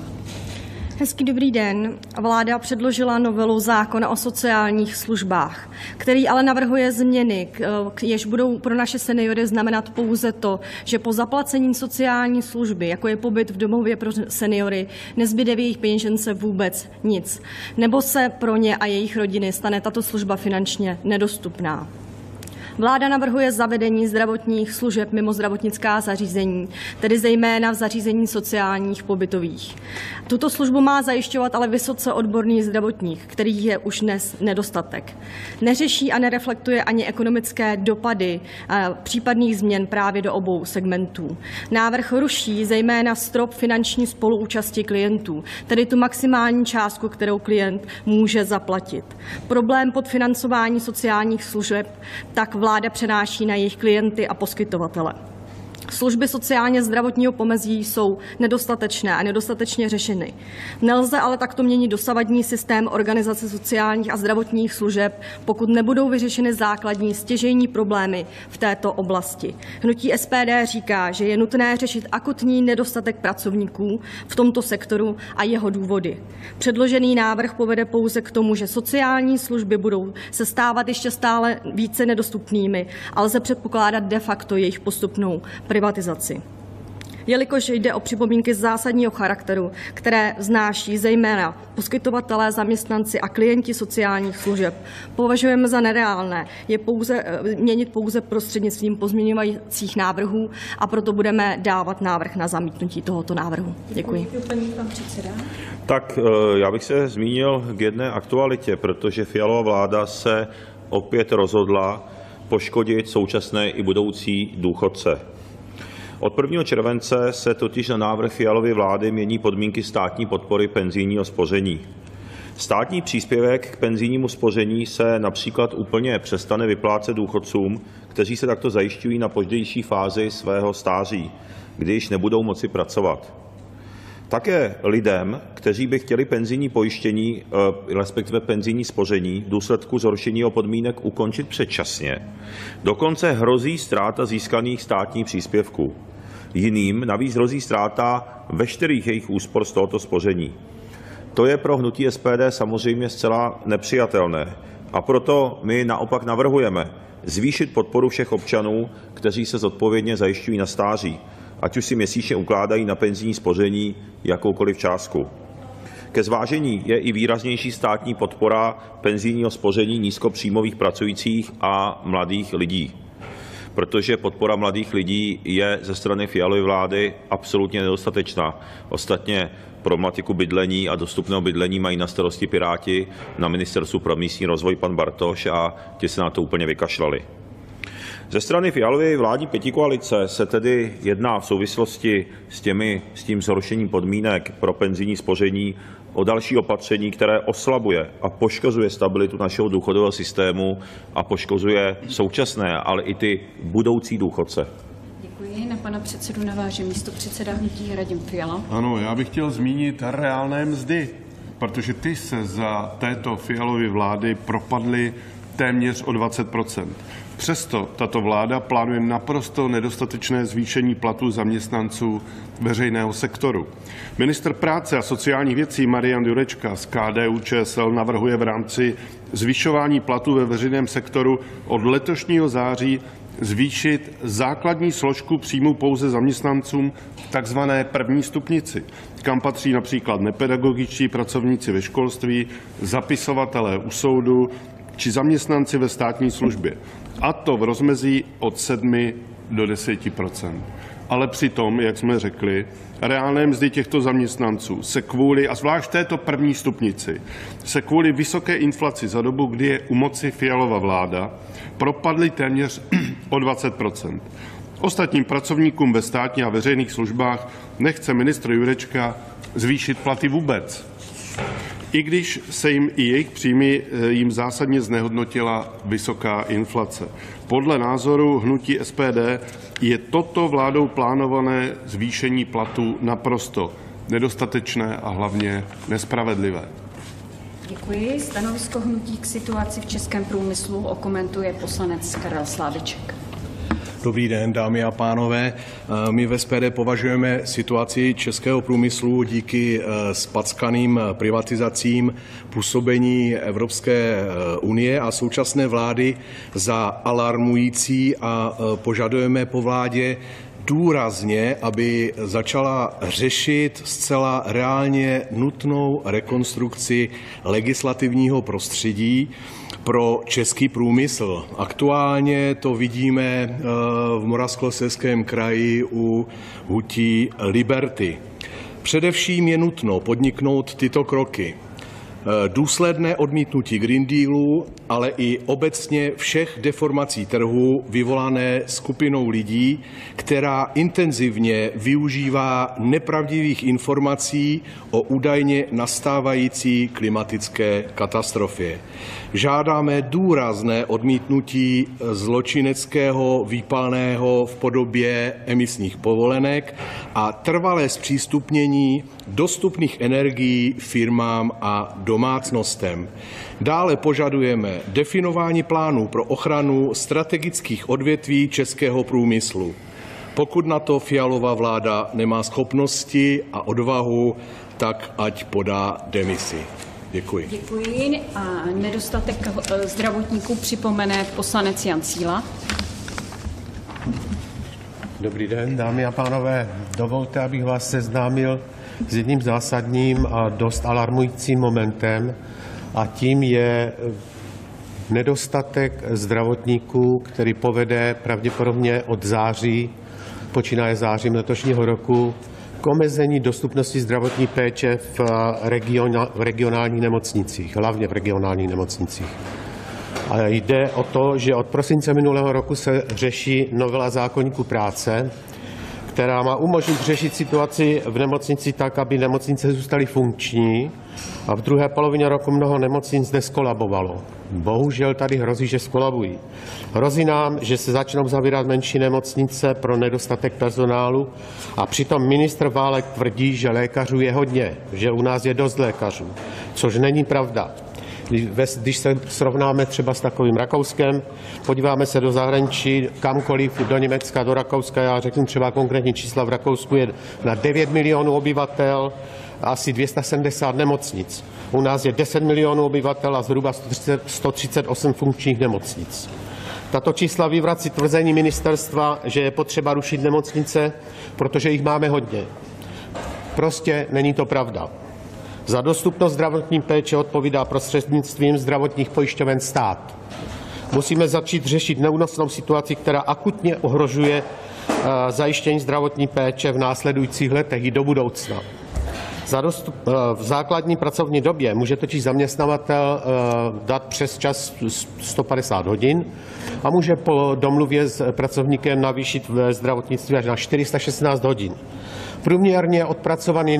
Hezký dobrý den. Vláda předložila novelu zákona o sociálních službách, který ale navrhuje změny, jež budou pro naše seniory znamenat pouze to, že po zaplacení sociální služby, jako je pobyt v domově pro seniory, nezbyde v jejich peněžence vůbec nic, nebo se pro ně a jejich rodiny stane tato služba finančně nedostupná. Vláda navrhuje zavedení zdravotních služeb mimo zdravotnická zařízení, tedy zejména v zařízení sociálních pobytových. Tuto službu má zajišťovat ale vysoce odborný zdravotník, který je už dnes nedostatek. Neřeší a nereflektuje ani ekonomické dopady případných změn právě do obou segmentů. Návrh ruší zejména strop finanční spoluúčasti klientů, tedy tu maximální částku, kterou klient může zaplatit. Problém podfinancování sociálních služeb tak vláda přenáší na jejich klienty a poskytovatele. Služby sociálně zdravotního pomezí jsou nedostatečné a nedostatečně řešeny. Nelze ale takto měnit dosavadní systém organizace sociálních a zdravotních služeb, pokud nebudou vyřešeny základní stěžejní problémy v této oblasti. Hnutí SPD říká, že je nutné řešit akutní nedostatek pracovníků v tomto sektoru a jeho důvody. Předložený návrh povede pouze k tomu, že sociální služby budou se stávat ještě stále více nedostupnými a lze předpokládat de facto jejich postupnou privatizaci. Jelikož jde o připomínky zásadního charakteru, které vznáší zejména poskytovatelé, zaměstnanci a klienti sociálních služeb, považujeme za nereálné je měnit pouze prostřednictvím pozměňovacích návrhů a proto budeme dávat návrh na zamítnutí tohoto návrhu. Děkuji. Tak já bych se zmínil k jedné aktualitě, protože Fialova vláda se opět rozhodla poškodit současné i budoucí důchodce. Od 1. července se totiž na návrh Fialovy vlády mění podmínky státní podpory penzijního spoření. Státní příspěvek k penzijnímu spoření se například úplně přestane vyplácet důchodcům, kteří se takto zajišťují na pozdější fázi svého stáří, když nebudou moci pracovat. Také lidem, kteří by chtěli penzijní pojištění, respektive penzijní spoření v důsledku zhoršení podmínek ukončit předčasně, dokonce hrozí ztráta získaných státních příspěvků. Jiným navíc hrozí ztráta veškerých jejich úspor z tohoto spoření. To je pro hnutí SPD samozřejmě zcela nepřijatelné a proto my naopak navrhujeme zvýšit podporu všech občanů, kteří se zodpovědně zajišťují na stáří, ať už si měsíčně ukládají na penzijní spoření jakoukoliv částku. Ke zvážení je i výraznější státní podpora penzijního spoření nízkopříjmových pracujících a mladých lidí, protože podpora mladých lidí je ze strany Fialovy vlády absolutně nedostatečná. Ostatně problematiku bydlení a dostupného bydlení mají na starosti Piráti na Ministerstvu pro místní rozvoj pan Bartoš a ti se na to úplně vykašlali. Ze strany Fialovy vládní pětikoalice se tedy jedná v souvislosti s tím zhoršením podmínek pro penzijní spoření o další opatření, které oslabuje a poškozuje stabilitu našeho důchodového systému a poškozuje současné, ale i ty budoucí důchodce. Děkuji. Na pana předsedu naváže místopředseda hnutí Radim Fiala. Ano, já bych chtěl zmínit reálné mzdy, protože ty se za této Fialovy vlády propadly téměř o 20%. Přesto tato vláda plánuje naprosto nedostatečné zvýšení platů zaměstnanců veřejného sektoru. Ministr práce a sociálních věcí Marian Jurečka z KDU-ČSL navrhuje v rámci zvyšování platů ve veřejném sektoru od letošního září zvýšit základní složku příjmu pouze zaměstnancům v takzvané první stupnici, kam patří například nepedagogičtí pracovníci ve školství, zapisovatelé u soudu či zaměstnanci ve státní službě. A to v rozmezí od 7 do 10%. Ale přitom, jak jsme řekli, reálné mzdy těchto zaměstnanců se kvůli, a zvlášť této první stupnici, se kvůli vysoké inflaci za dobu, kdy je u moci Fialova vláda, propadly téměř o 20%. Ostatním pracovníkům ve státních a veřejných službách nechce ministr Jurečka zvýšit platy vůbec, i když se jim i jejich příjmy jim zásadně znehodnotila vysoká inflace. Podle názoru hnutí SPD je toto vládou plánované zvýšení platů naprosto nedostatečné a hlavně nespravedlivé. Děkuji. Stanovisko hnutí k situaci v českém průmyslu okomentuje poslanec Karel Sládeček. Dobrý den, dámy a pánové. My v SPD považujeme situaci českého průmyslu díky zpackaným privatizacím, působení Evropské unie a současné vlády za alarmující a požadujeme po vládě důrazně, aby začala řešit zcela reálně nutnou rekonstrukci legislativního prostředí pro český průmysl. Aktuálně to vidíme v Moravskoslezském kraji u hutí Liberty. Především je nutno podniknout tyto kroky. Důsledné odmítnutí Green Dealu, ale i obecně všech deformací trhu vyvolané skupinou lidí, která intenzivně využívá nepravdivých informací o údajně nastávající klimatické katastrofě. Žádáme důrazné odmítnutí zločineckého výpalného v podobě emisních povolenek a trvalé zpřístupnění dostupných energií firmám a domácnostem. Dále požadujeme definování plánů pro ochranu strategických odvětví českého průmyslu. Pokud na to Fialova vláda nemá schopnosti a odvahu, tak ať podá demisi. Děkuji. Děkuji a nedostatek zdravotníků připomene poslanec Jan Síla. Dobrý den, dámy a pánové. Dovolte, abych vás seznámil s jedním zásadním a dost alarmujícím momentem, a tím je nedostatek zdravotníků, který povede pravděpodobně od září, počínaje zářím letošního roku, k omezení dostupnosti zdravotní péče v regionálních nemocnicích, hlavně v regionálních nemocnicích. A jde o to, že od prosince minulého roku se řeší novela zákoníku práce, která má umožnit řešit situaci v nemocnici tak, aby nemocnice zůstaly funkční a v druhé polovině roku mnoho nemocnic neskolabovalo. Bohužel tady hrozí, že skolabují. Hrozí nám, že se začnou zavírat menší nemocnice pro nedostatek personálu a přitom ministr Válek tvrdí, že lékařů je hodně, že u nás je dost lékařů, což není pravda. Když se srovnáme třeba s takovým Rakouskem, podíváme se do zahraničí, kamkoliv, do Německa, do Rakouska, já řeknu třeba konkrétní čísla, v Rakousku je na 9 milionů obyvatel asi 270 nemocnic. U nás je 10 milionů obyvatel a zhruba 138 funkčních nemocnic. Tato čísla vyvrací tvrzení ministerstva, že je potřeba rušit nemocnice, protože jich máme hodně. Prostě není to pravda. Za dostupnost zdravotní péče odpovídá prostřednictvím zdravotních pojišťoven stát. Musíme začít řešit neúnosnou situaci, která akutně ohrožuje zajištění zdravotní péče v následujících letech i do budoucna. V základní pracovní době může totiž zaměstnavatel dát přes čas 150 hodin a může po domluvě s pracovníkem navýšit ve zdravotnictví až na 416 hodin. Průměrně odpracovaný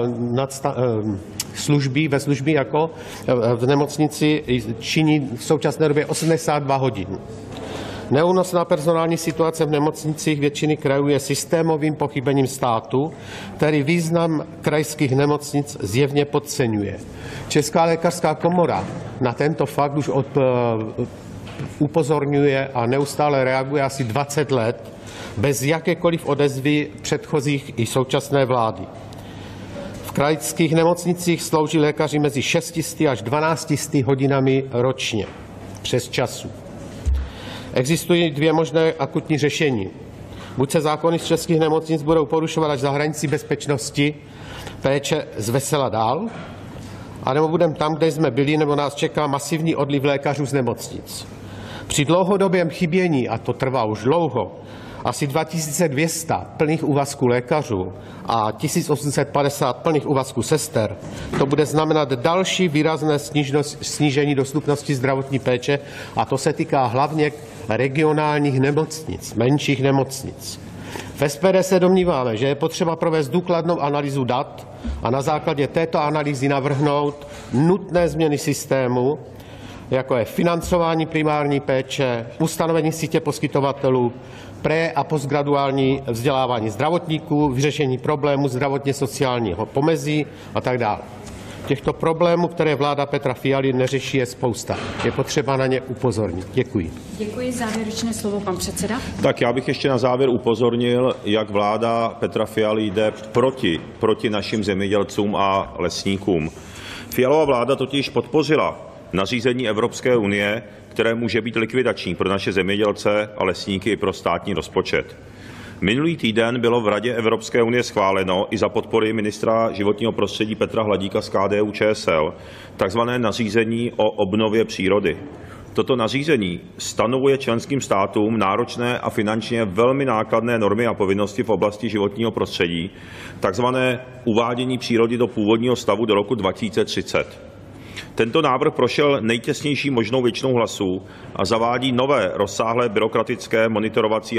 ve službě jako v nemocnici činí v současné době 82 hodin. Neúnosná personální situace v nemocnicích většiny krajů je systémovým pochybením státu, který význam krajských nemocnic zjevně podceňuje. Česká lékařská komora na tento fakt už upozorňuje a neustále reaguje asi 20 let bez jakékoliv odezvy předchozích i současné vlády. V krajských nemocnicích slouží lékaři mezi 600 až 1200 hodinami ročně přes času. Existují dvě možné akutní řešení. Buď se zákony z českých nemocnic budou porušovat až za hranici bezpečnosti péče zvesela dál, anebo budeme tam, kde jsme byli, nebo nás čeká masivní odliv lékařů z nemocnic. Při dlouhodobém chybění, a to trvá už dlouho, asi 2200 plných úvazků lékařů a 1850 plných úvazků sester, to bude znamenat další výrazné snížení dostupnosti zdravotní péče a to se týká hlavně regionálních nemocnic, menších nemocnic. V SPD se domníváme, že je potřeba provést důkladnou analýzu dat a na základě této analýzy navrhnout nutné změny systému, jako je financování primární péče, ustanovení sítě poskytovatelů, pré- a postgraduální vzdělávání zdravotníků, vyřešení problémů zdravotně sociálního pomezí a tak dále. Těchto problémů, které vláda Petra Fialy neřeší, je spousta. Je potřeba na ně upozornit. Děkuji. Děkuji. Závěrečné slovo pan předseda. Tak já bych ještě na závěr upozornil, jak vláda Petra Fialy jde proti našim zemědělcům a lesníkům. Fialova vláda totiž podpořila nařízení Evropské unie, které může být likvidační pro naše zemědělce a lesníky i pro státní rozpočet. Minulý týden bylo v Radě Evropské unie schváleno i za podpory ministra životního prostředí Petra Hladíka z KDU-ČSL takzvané nařízení o obnově přírody. Toto nařízení stanovuje členským státům náročné a finančně velmi nákladné normy a povinnosti v oblasti životního prostředí, takzvané uvádění přírody do původního stavu do roku 2030. Tento návrh prošel nejtěsnější možnou většinou hlasů a zavádí nové rozsáhlé byrokratické monitorovací a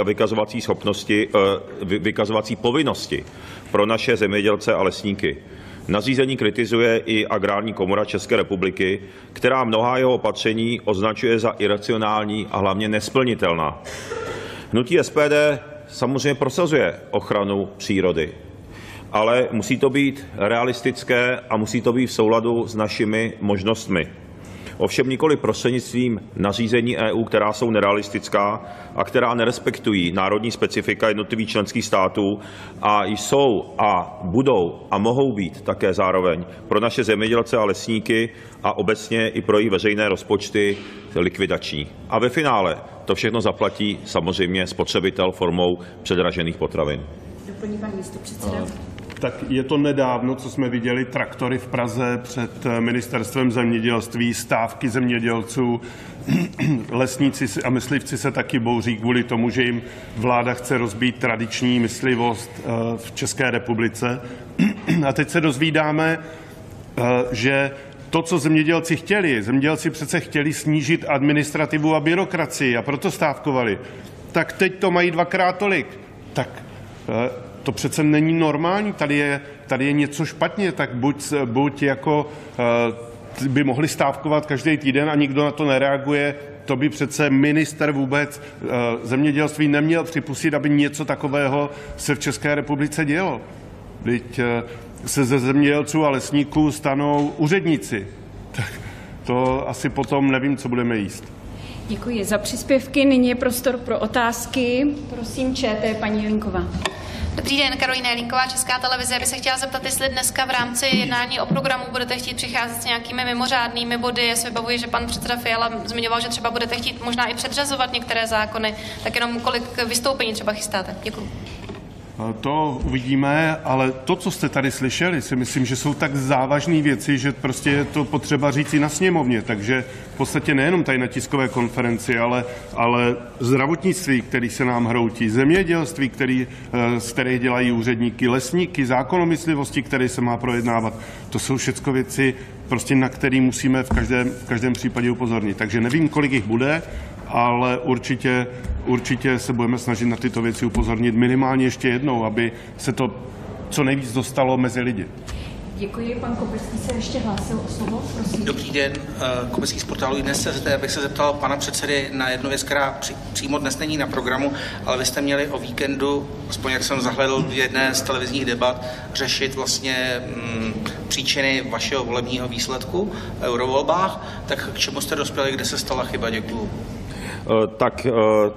vykazovací povinnosti pro naše zemědělce a lesníky. Nařízení kritizuje i Agrární komora České republiky, která mnohá jeho opatření označuje za iracionální a hlavně nesplnitelná. Hnutí SPD samozřejmě prosazuje ochranu přírody, ale musí to být realistické a musí to být v souladu s našimi možnostmi. Ovšem nikoli prostřednictvím nařízení EU, která jsou nerealistická a která nerespektují národní specifika jednotlivých členských států a jsou a budou a mohou být také zároveň pro naše zemědělce a lesníky a obecně i pro jejich veřejné rozpočty likvidační. A ve finále to všechno zaplatí samozřejmě spotřebitel formou předražených potravin. Doplní pan místopředseda. Tak je to nedávno, co jsme viděli traktory v Praze před ministerstvem zemědělství, stávky zemědělců, lesníci a myslivci se taky bouří kvůli tomu, že jim vláda chce rozbít tradiční myslivost v České republice. A teď se dozvídáme, že to, co zemědělci přece chtěli snížit administrativu a byrokracii a proto stávkovali, tak teď to mají dvakrát tolik. Tak to přece není normální, tady je něco špatně, tak buď jako by mohli stávkovat každý týden a nikdo na to nereaguje, to by přece minister vůbec zemědělství neměl připustit, aby něco takového se v České republice dělo. Vždyť se ze zemědělců a lesníků stanou úředníci. Tak to asi potom nevím, co budeme jíst. Děkuji za příspěvky. Nyní je prostor pro otázky. Prosím, ČT, paní Jelínková. Dobrý den, Karolína Jelínková, Česká televize. Já bych se chtěla zeptat, jestli dneska v rámci jednání o programu budete chtít přicházet s nějakými mimořádnými body. Já si vybavuji, že pan předseda Fiala zmiňoval, že třeba budete chtít možná i předřazovat některé zákony. Tak jenom kolik vystoupení třeba chystáte? Děkuji. To uvidíme, ale to, co jste tady slyšeli, si myslím, že jsou tak závažné věci, že prostě je to potřeba říct i na sněmovně. Takže v podstatě nejenom tady na tiskové konferenci, ale zdravotnictví, který se nám hroutí, zemědělství, z kterých dělají úředníky, lesníky, zákon o myslivosti, který se má projednávat. To jsou všechno věci, prostě na které musíme v každém případě upozornit. Takže nevím, kolik jich bude, ale určitě se budeme snažit na tyto věci upozornit minimálně ještě jednou, aby se to co nejvíc dostalo mezi lidi. Děkuji. Pan Kopecký se ještě hlásil o slovo, prosím. Dobrý den, Kopecký z portálu Dnes.cz. Abych se zeptal pana předsedy na jednu věc, která přímo dnes není na programu, ale vy jste měli o víkendu, aspoň jak jsem zahledl v jedné z televizních debat, řešit vlastně příčiny vašeho volebního výsledku v eurovolbách. Tak k čemu jste dospěli, kde se stala chyba? Děkuju. Tak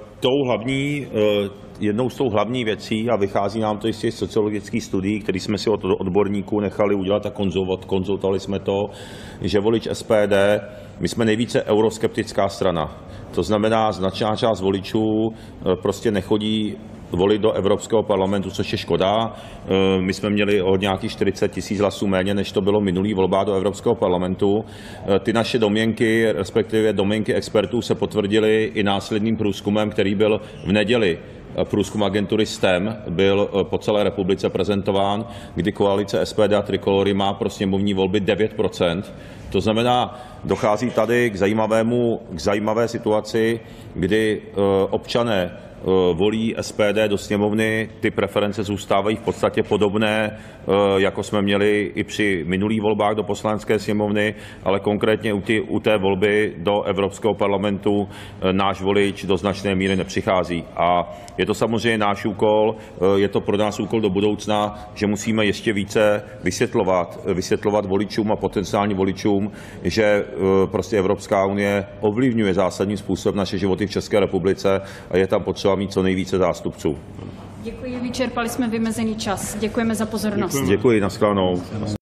jednou z tou hlavní věcí, a vychází nám to i z těch sociologických studií, které jsme si od odborníků nechali udělat a konzultovali jsme to, že volič SPD, my jsme nejvíce euroskeptická strana. To znamená, značná část voličů prostě nechodí volit do Evropského parlamentu, což je škoda. My jsme měli o nějakých 40 000 hlasů méně, než to bylo minulý volba do Evropského parlamentu. Ty naše domněnky, respektive domněnky expertů, se potvrdily i následným průzkumem, který byl v neděli. Průzkum agentury STEM byl po celé republice prezentován, kdy koalice SPD a Trikolory má pro sněmovní volby 9%. To znamená, dochází tady k zajímavé situaci, kdy občané volí SPD do sněmovny, ty preference zůstávají v podstatě podobné, jako jsme měli i při minulých volbách do poslanecké sněmovny, ale konkrétně u té volby do Evropského parlamentu náš volič do značné míry nepřichází. A je to samozřejmě náš úkol, je to pro nás úkol do budoucna, že musíme ještě více vysvětlovat voličům a potenciálním voličům, že prostě Evropská unie ovlivňuje zásadním způsobem naše životy v České republice a je tam potřeba mít co nejvíce zástupců. Děkuji, vyčerpali jsme vymezený čas. Děkujeme za pozornost. Děkuji, nashledanou.